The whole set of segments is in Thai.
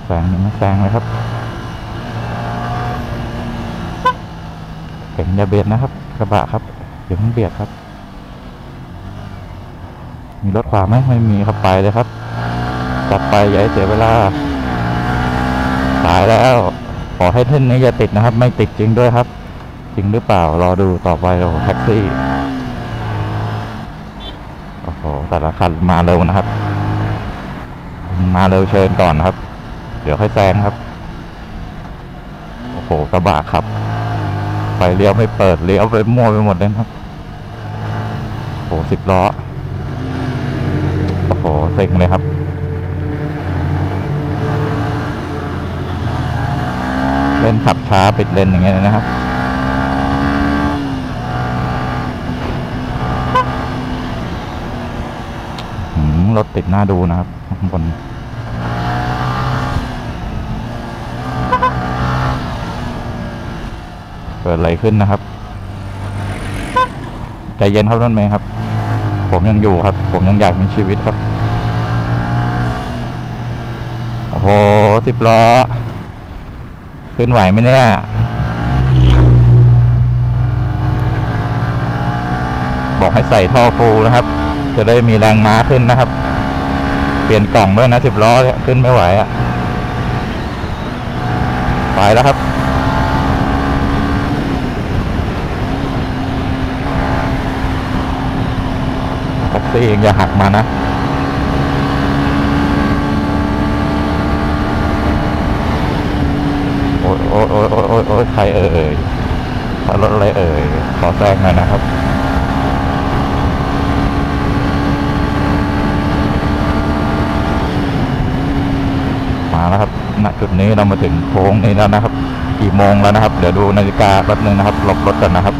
แซงไม่แซงเลยครับเก่งอย่าเบียดนะครับกระบะครับอย่าเพิ่งเบียดครับมีรถขวาไหมไม่มีครับไปเลยครับจัดไปอย่าให้เสียเวลาสายแล้วขอให้เส้นนี้อย่าติดนะครับไม่ติดจริงด้วยครับจริงหรือเปล่ารอดูต่อไปโอ้แท็กซี่โอ้โหแต่ละคันมาเร็วนะครับมาเร็วเชิญก่อนนะครับเดี๋ยวค่อยแซงครับโอ้โหกระบะขับไฟเลี้ยวไม่เปิดเลี้ยวไปมั่วไปหมดเลยครับโอ้โห10 ล้อโอ้โหเซ็งเลยครับเล่นขับช้าปิดเลนอย่างเงี้ยนะครับรถติดหน้าดูนะครับข้างบนเกิดอะไรขึ้นนะครับใจเย็นครับรถเมย์ครับผมยังอยู่ครับผมยังอยากมีชีวิตครับโอ้โห10 ล้อขึ้นไหวไหมเนี่ยบอกให้ใส่ท่อฟูนะครับจะได้มีแรงม้าขึ้นนะครับเปลี่ยนกล่องด้วยนะ10 ล้อเนี่ยขึ้นไม่ไหวอ่ะไปแล้วครับแท็กซี่เองอย่าหักมานะโอ้ยโอ้ยโอ้ยโอ้ยโอ้ยใครเอ่ยรถอะไรเอ่ยขอแซงหน่อยนะครับมาแล้วครับณจุดนี้เรามาถึงโค้งนี้แล้วนะครับกี่โมงแล้วนะครับเดี๋ยวดูนาฬิกาแป๊บนึงนะครับหลบรถกันนะครับ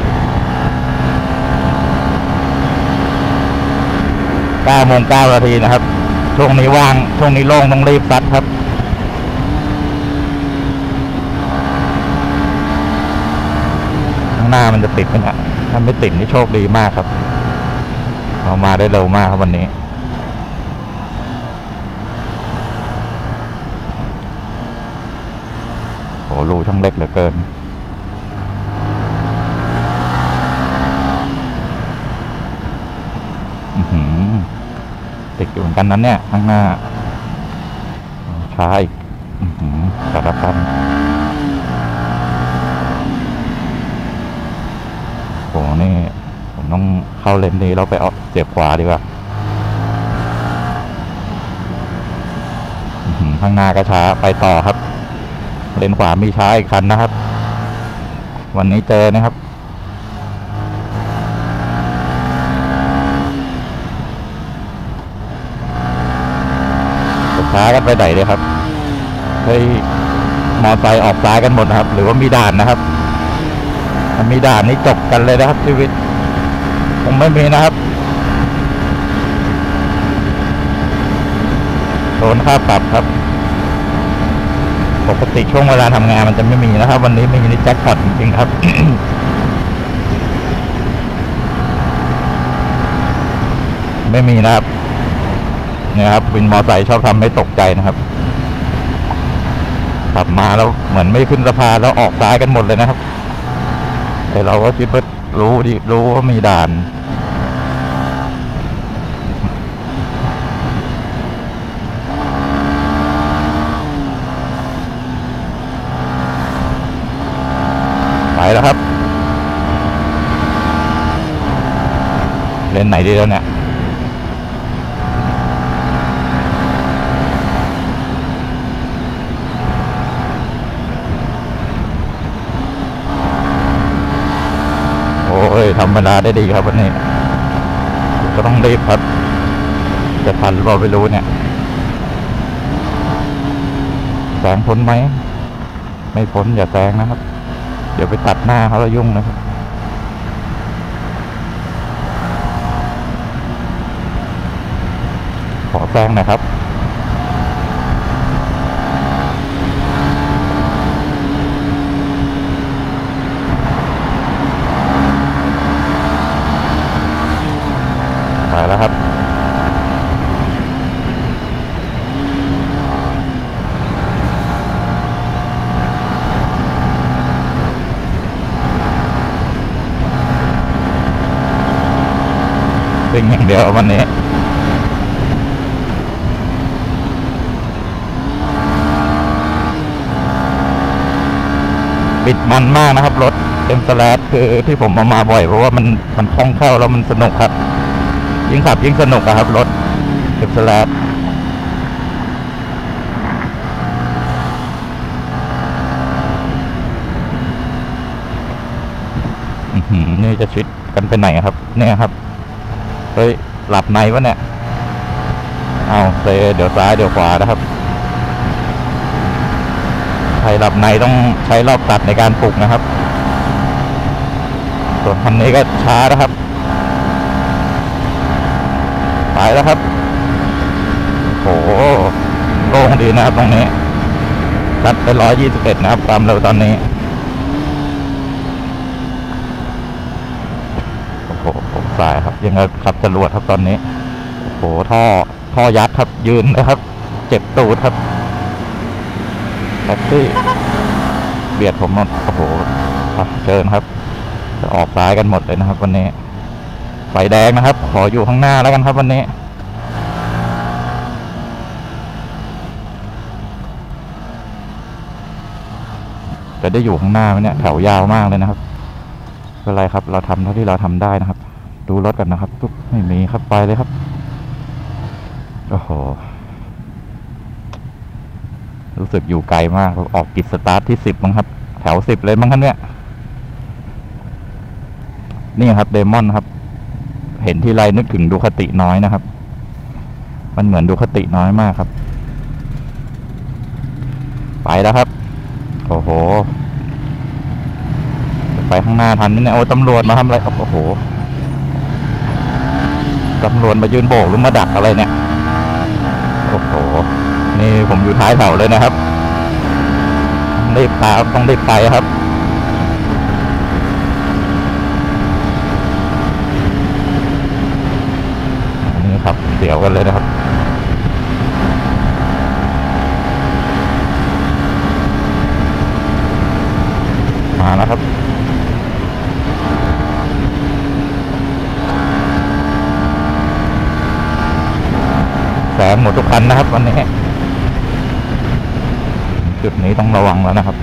9:09 นาทีนะครับช่วงนี้ว่างช่วงนี้โล่งต้องรีบซัดครับข้างหน้ามันจะติดไหมเนี่ยถ้าไม่ติดนี่โชคดีมากครับเรามาได้เร็วมากครับวันนี้โอ้รูช่างเล็กเหลือเกินติดอยู่เหมือนกันนั้นเนี่ยข้างหน้าช้าอีกสารพันโหนี่ผมต้องเข้าเลนนี้แล้วไปเอาเสียบขวาดีกว่าข้างหน้าก็ช้าไปต่อครับเลนขวามีช้าอีกคันนะครับวันนี้เจอนะครับช้ากันไปไหนเลยครับเฮ้ยมอไซค์ออกซ้ายกันหมดนะครับหรือว่ามีด่านนะครับถ้ามีด่านนี่จบกันเลยนะครับชีวิตผมไม่มีนะครับโดนค่าปรับครับปกติช่วงเวลาทำงานมันจะไม่มีนะครับวันนี้มีนี่แจ็คพอตจริงๆครับ ไม่มีนะครับเนี่ยครับวินมอไซค์ชอบทำให้ตกใจนะครับขับมาแล้วเหมือนไม่ขึ้นสะพานแล้วออกซ้ายกันหมดเลยนะครับแต่เราก็คิดว่ารู้ว่ามีด่านไปแล้วครับเลนไหนดีแล้วเนี่ยธรรมดาได้ดีครับวันนี้ก็ต้องรีบครับจะทันหรือเปล่าไม่รู้เนี่ยแซงพ้นไหมไม่พ้นอย่าแซงนะครับเดี๋ยวไปตัดหน้าเขาแล้วยุ่งนะครับขอแซงหน่อยครับไปแล้วครับวิ่งอย่างเดียววันนี้บิดมันมากนะครับรถเอ็มสแลดคือที่ผมมาบ่อยเพราะว่ามันคล่องแคล่วแล้วมันสนุกครับยิ่งขับยิ่งสนุกครับรถเอ็มสแลดนี่จะชิดกันไปไหนครับเนี่ยครับเฮ้ยหลับในวะเนี่ยเอาเซเดี๋ยวซ้ายเดี๋ยวขวานะครับใครหลับในต้องใช้รอบตัดในการปลุกนะครับส่วนคันนี้ก็ช้านะครับไปแล้วครับโอ้โหโล่งดีนะครับตรงนี้ตัดไป121นะครับความเร็วตอนนี้โอ้โหผมสายครับยังไงขับจรวดครับตอนนี้โอ้โหท่อยักษ์ครับยืนนะครับเจ็บตูดครับแท็กซี่เบียดผมหมดโอ้โหเชิญครับจะออกซ้ายกันหมดเลยนะครับวันนี้ไฟแดงนะครับขออยู่ข้างหน้าแล้วกันครับวันนี้จะได้อยู่ข้างหน้าไหมเนี่ยแถวยาวมากเลยนะครับไม่เป็นไรครับเราทำเท่าที่เราทำได้นะครับดูรถกันนะครับปุ๊บไม่มีครับไปเลยครับโอ้โหรู้สึกอยู่ไกลมากออกกิจสตาร์ทที่10มั้งครับแถว10เลยมั้งครับเนี่ยนี่ครับเดมอนครับเห็นที่ไรนึกถึงดูคติน้อยนะครับมันเหมือนดูคติน้อยมากครับไปแล้วครับโอ้โหไปข้างหน้าทันนี่เนี่ยโอ้ตำรวจมาทำอะไรครับโอ้โหตำรวจมายืนโบกหรือมาดักอะไรเนี่ยโอ้โหนี่ผมอยู่ท้ายแถวเลยนะครับรีบตามต้องรีบไปครับนี่ครับเดี๋ยวกันเลยนะครับมาแล้วครับแสงหมดทุกคันนะครับวันนี้จุดนี้ต้องระวังแล้วนะครับ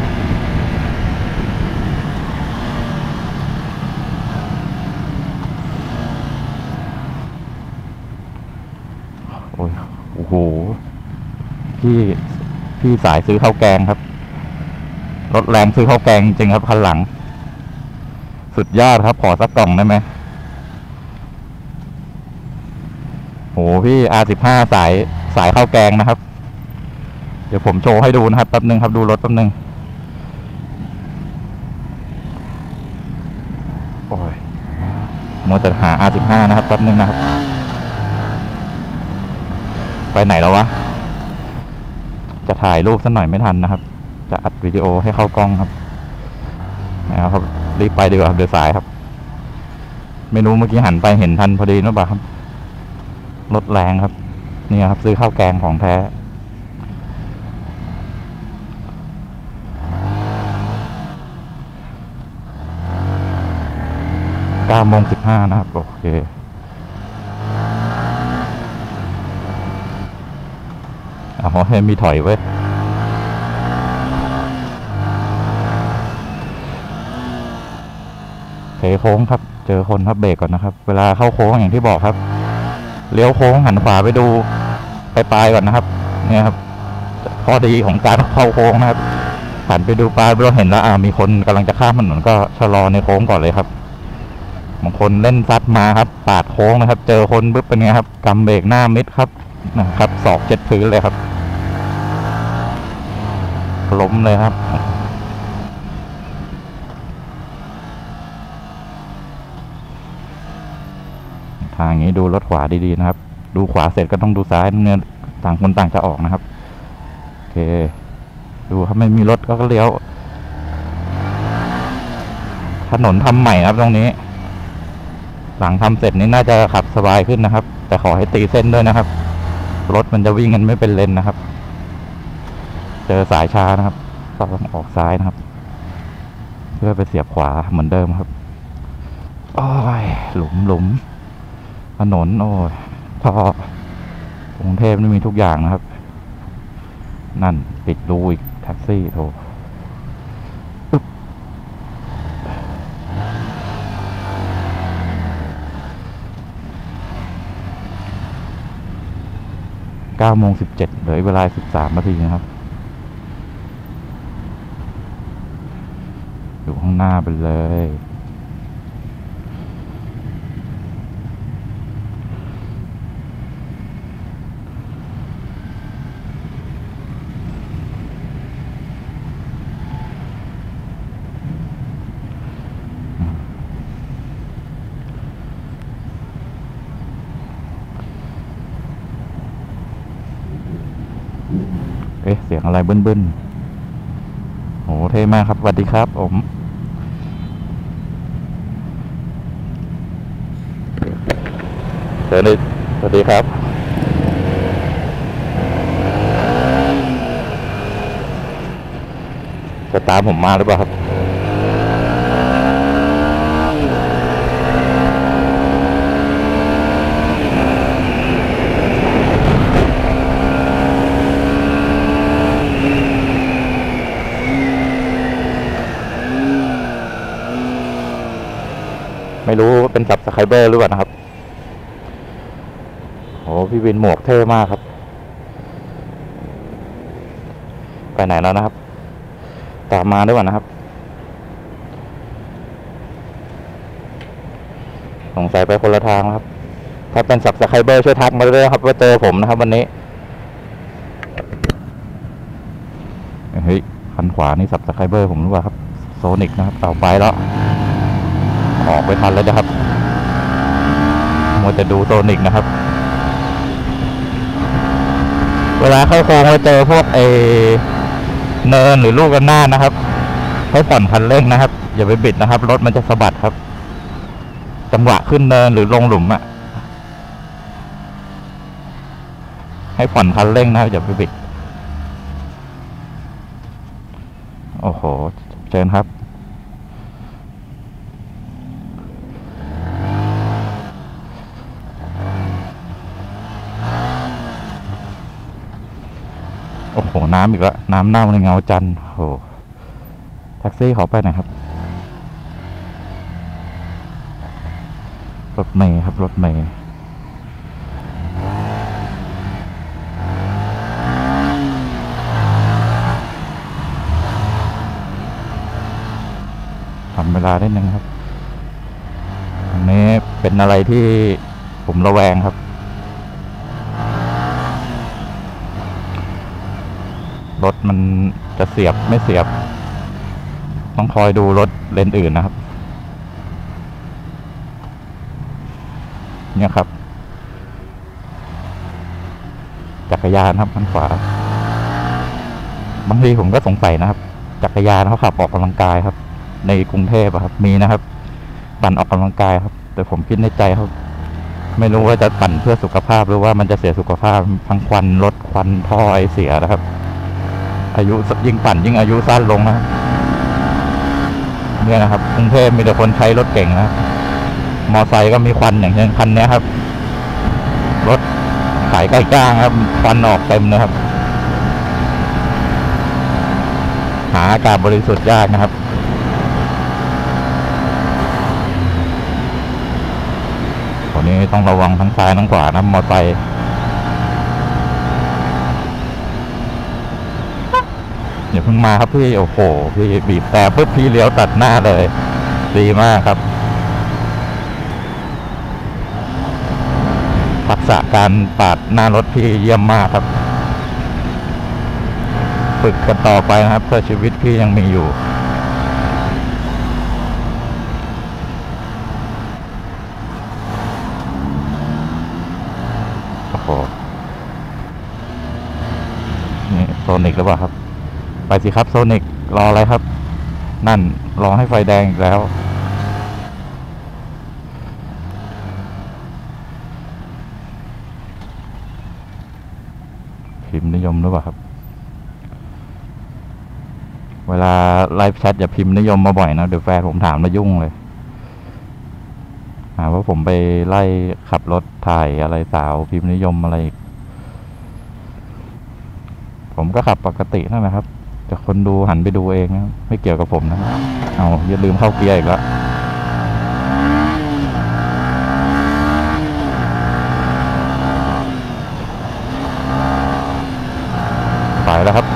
โอ้ยโอ้โหพี่สายซื้อข้าวแกงครับรถแรงซื้อข้าวแกงจริงครับคันหลังสุดยอดครับขอสักกล่องได้ไหมโหพี่ R15 สายข้าวแกงนะครับเดี๋ยวผมโชว์ให้ดูนะครับแป๊บนึงครับดูรถแป๊บนึงโอ้ยมัวแต่หา R15 นะครับแป๊บนึงนะครับไปไหนแล้ววะจะถ่ายรูปสักหน่อยไม่ทันนะครับจะอัดวิดีโอให้เข้ากล้องครับนะครับรีบไปดีกว่าเดี๋ยวสายครับไม่รู้เมื่อกี้หันไปเห็นทันพอดีหรือเปล่าครับรถแรงครับนี่ครับซื้อข้าวแกงของแท้9:15นะครับโอเคให้มีถอยไว้เทโค้งครับเจอคนครับเบรกก่อนนะครับเวลาเข้าโค้งอย่างที่บอกครับเลี้ยวโค้งหันขวาไปดูปลายก่อนนะครับเนี่ยครับข้อดีของการเข้าโค้งนะครับหันไปดูปลายเราเห็นแล้วมีคนกำลังจะข้ามถนนก็ชะลอในโค้งก่อนเลยครับบางคนเล่นซัดมาครับปาดโค้งนะครับเจอคนปุ๊บเป็นไงครับกำเบรกหน้ามิดครับนะครับศอกเจ็ดพื้นเลยครับล้มเลยครับทางนี้ดูรถขวาดีๆนะครับดูขวาเสร็จก็ต้องดูซ้ายเนี่ยต่างคนต่างจะออกนะครับโอเคดูครับไม่มีรถก็เลี้ยวถนนทำใหม่ครับตรงนี้หลังทำเสร็จนี่น่าจะขับสบายขึ้นนะครับแต่ขอให้ตีเส้นด้วยนะครับรถมันจะวิ่งกันไม่เป็นเลนนะครับเจอสายช้านะครับต้องออกซ้ายนะครับเพื่อไปเสียบขวาเหมือนเดิมครับโอ้ยหลุมถนนโอ้ยท่อกรุงเทพนี่มีทุกอย่างนะครับ นั่นปิดรูอีกแท็กซี่โถ9:17เหลือเวลา13 นาทีนะครับ อยู่ข้างหน้าไปเลยเสียงอะไรบึ้นๆโหเท่มากครับสวัสดีครับผมสวัสดีครับจะตามผมมาหรือเปล่าครับไม่รู้เป็นซับสไครเบอร์หรือเปล่านะครับโอ้พี่วินหมวกเท่มากครับไปไหนแล้วนะครับตามมาด้วยนะครับสงสัยไปคนละทางครับถ้าเป็นซับสไครเบอร์ช่วยทักมาด้วยครับว่าเจอผมนะครับวันนี้เฮ้ยคันขวานี่ซับสไครเบอร์ผมหรือเปล่าครับโซนิกนะครับต่อไปแล้วออกไปทันแล้วนะครับมัวจะดูโซนิกนะครับเวลาเข้าโค้งเราเจอพวกเนินหรือลูกระนาดนะครับให้ผ่อนคันเร่งนะครับอย่าไปบิดนะครับรถมันจะสะบัดครับจังหวะขึ้นเนินหรือลงหลุมให้ผ่อนคันเร่งนะครับอย่าไปบิดโอ้โหเชิญครับโอ้โหน้ำอีกแล้วน้ำเน่าในเงาจันทร์โอ้โหแท็กซี่ขอไปหน่อยครับรถเมย์ครับรถเมย์ทำเวลาได้นึงครับอันนี้เป็นอะไรที่ผมระแวงครับรถมันจะเสียบไม่เสียบต้องคอยดูรถเลนอื่นนะครับเนี่ยครับจักรยานครับข้างขวาบางทีผมก็สงสัยนะครับจักรยานเขาขับออกกำลังกายครับในกรุงเทพครับมีนะครับปั่นออกกำลังกายครับแต่ผมคิดในใจครับไม่รู้ว่าจะปั่นเพื่อสุขภาพหรือว่ามันจะเสียสุขภาพทั้งควันรถควันท่อไอเสียนะครับอายุยิ่งปั่นยิ่งอายุสั้นลงนะเนี่ยนะครับกรุงเทพมีแต่คนใช้รถเก่งนะมอไซค์ก็มีควันอย่างเช่นคันนี้ครับรถขายใกล้จ้างครับควันออกเต็มนะครับหาอากาศบริสุทธิ์ยากนะครับตัวนี้ต้องระวังทั้งซ้ายทั้งขวานะมอไซค์อย่าเพิ่งมาครับพี่โอ้โหพี่บีบแต่ปุ๊บพี่เลี้ยวตัดหน้าเลยดีมากครับทักษะการปาดหน้ารถพี่เยี่ยมมากครับฝึกกันต่อไปนะครับเพื่อชีวิตพี่ยังมีอยู่โอ้โหนี่โซนิกหรือเปล่าครับไปสิครับโซนิกรออะไรครับนั่นรอให้ไฟแดงอีกแล้วพิมพ์นิยมหรือเปล่าครับเวลาไลฟ์แชทอย่าพิมพ์นิยมมาบ่อยนะเดี๋ยวแฟนผมถามแล้วยุ่งเลยหาว่าผมไปไล่ขับรถถ่ายอะไรสาวพิมพ์นิยมอะไรอีกผมก็ขับปกตินั่นแหละครับแต่คนดูหันไปดูเองนะไม่เกี่ยวกับผมนะเอาอย่าลืมเข้าเกียร์อีกแล้วไปแล้วครับ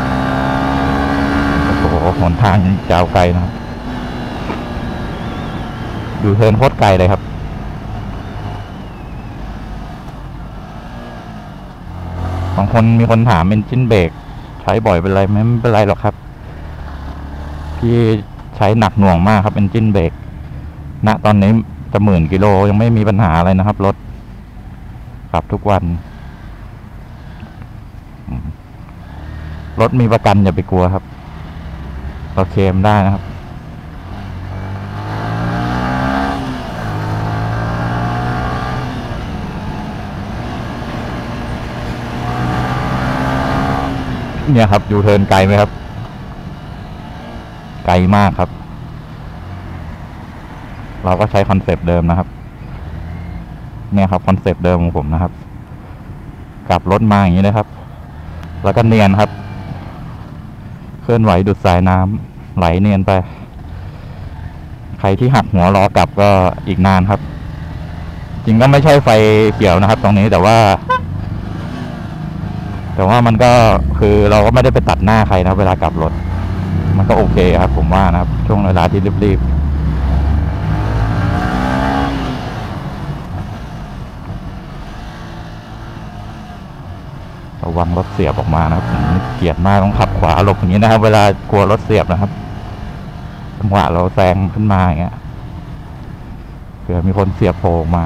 โอ้โหหนทางยาวไกลนะครับดูเทิร์นโคตรไกลเลยครับบางคนมีคนถามเอนจินเบรกใช้บ่อยเป็นไรไหมไม่เป็นไรหรอกครับพี่ใช้หนักหน่วงมากครับเอนจินเบรกณตอนนี้จะ10,000 กิโลยังไม่มีปัญหาอะไรนะครับรถขับทุกวันรถมีประกันอย่าไปกลัวครับเราเคลมได้นะครับเนี่ยครับยูเทิร์นไกลไหมครับไกลมากครับเราก็ใช้คอนเซปต์เดิมนะครับเนี่ยครับคอนเซปต์เดิมของผมนะครับกลับรถมาอย่างนี้นะครับแล้วก็เนียนครับเคลื่อนไหวดุดสายน้ำไหลเนียนไปใครที่หักหัวล้อกลับก็อีกนานครับจริงก็ไม่ใช่ไฟเขียวนะครับตรงนี้แต่ว่ามันก็คือเราก็ไม่ได้ไปตัดหน้าใครนะเวลากลับรถมันก็โอเคครับผมว่านะครับช่วงเวลาที่รีบๆระวังรถเสียบออกมานะครับผมเกลียดมากต้องขับขวาหลบอย่างนี้นะครับเวลากลัวรถเสียบนะครับจังหวะเราแซงขึ้นมาอย่างเงี้ยเผื่อมีคนเสียบโผล่มา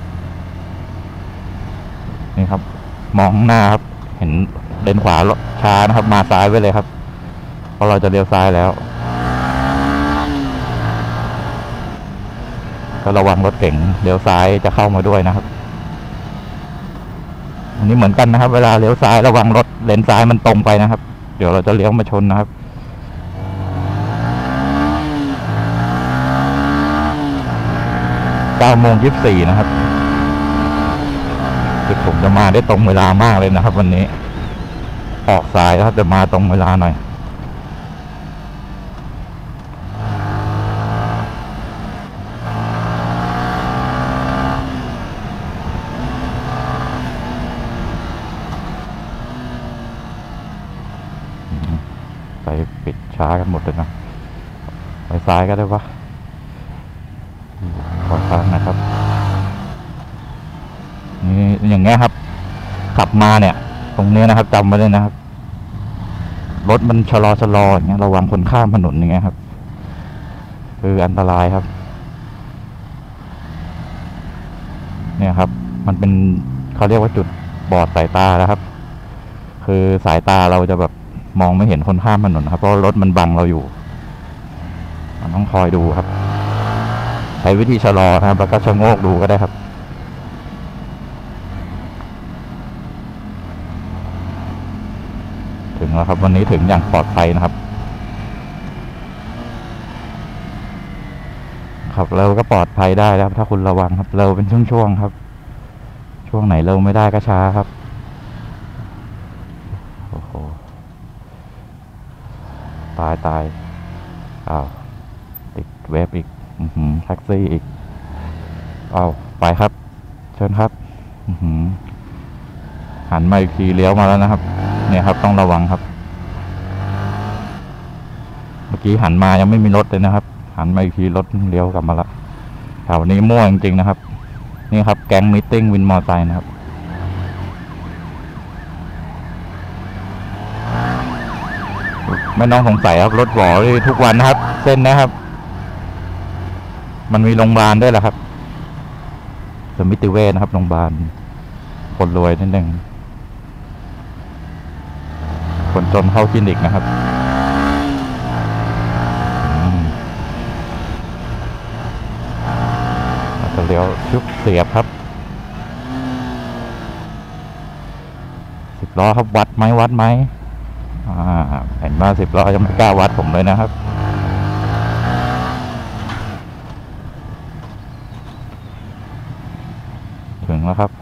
นี่ครับมองข้างหน้าครับเห็นเลนขวาช้านะครับมาซ้ายไว้เลยครับเพราะเราจะเลี้ยวซ้ายแล้วก็ระวังรถเก๋งเลี้ยวซ้ายจะเข้ามาด้วยนะครับอันนี้เหมือนกันนะครับเวลาเลี้ยวซ้ายระวังรถเลนซ้ายมันตรงไปนะครับเดี๋ยวเราจะเลี้ยวมาชนนะครับ9:24นะครับคือผมจะมาได้ตรงเวลามากเลยนะครับวันนี้ออกสายแล้วจะมาตรงเวลาหน่อยไปปิดช้ากันหมดเลยนะไปซ้ายก็ได้ปะขอทางนะครับนี่อย่างเงี้ยครับขับมาเนี่ยตรงนี้นะครับจำไว้เลยนะครับรถมันชะลออย่างเงี้ยระวังคนข้ามถนนอย่างเงี้ยครับคืออันตรายครับเนี่ยครับมันเป็นเขาเรียกว่าจุดบอดสายตาแล้วครับคือสายตาเราจะแบบมองไม่เห็นคนข้ามถนนครับเพราะรถมันบังเราอยู่มันต้องคอยดูครับใช้วิธีชะลอนะครับแล้วก็ชะโงกดูก็ได้ครับถึงแล้วครับวันนี้ถึงอย่างปลอดภัยนะครับขับเร็วก็ปลอดภัยได้แล้วถ้าคุณระวังครับเร็วเป็นช่วงๆครับช่วงไหนเร็วไม่ได้ก็ช้าครับโอ้โหตายอ้าวติดเวฟอีกแท็กซี่อีกเอาไปครับเชิญครับหันมาอีกทีเลี้ยวมาแล้วนะครับเนี่ยครับต้องระวังครับเมื่อกี้หันมายังไม่มีรถเลยนะครับหันมาอีกทีรถเลี้ยวกลับมาแล้วแถวนี้มั่วจริงๆนะครับนี่ครับแก๊งมีตติ้งวินมอเตอร์ไซค์นะครับไม่ต้องสงสัยครับรถหวอทุกวันนะครับเส้นนะครับมันมีโรงพยาบาลด้วยแหละครับสมิติเวชนะครับโรงพยาบาลคนรวยนิดนึงคนจนเข้าคลินิกนะครับจะเลี้ยวชุบเสียบครับ10 ล้อครับวัดไหมเห็นว่า10 ล้อยังไม่กล้าวัดผมเลยนะครับแล้วครับ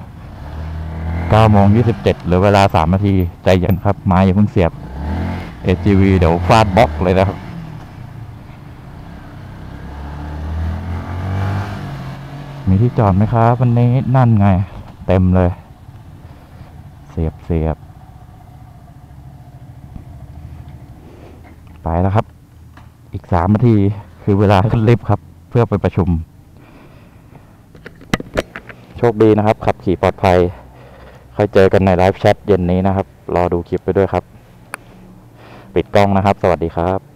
9:27เหลือเวลา3 นาทีใจเย็นครับไม้อย่าเพิ่งเสียบ AGV เดี๋ยวฟาดบล็อกเลยนะครับมีที่จอดไหมครับวันนี้นั่นไงเต็มเลยเสียบไปแล้วครับอีก3 นาทีคือเวลาขึ้นลิฟต์ครับเพื่อไปประชุมโชคดีนะครับขับขี่ปลอดภัยค่อยเจอกันในไลฟ์แชทเย็นนี้นะครับรอดูคลิปไปด้วยครับปิดกล้องนะครับสวัสดีครับ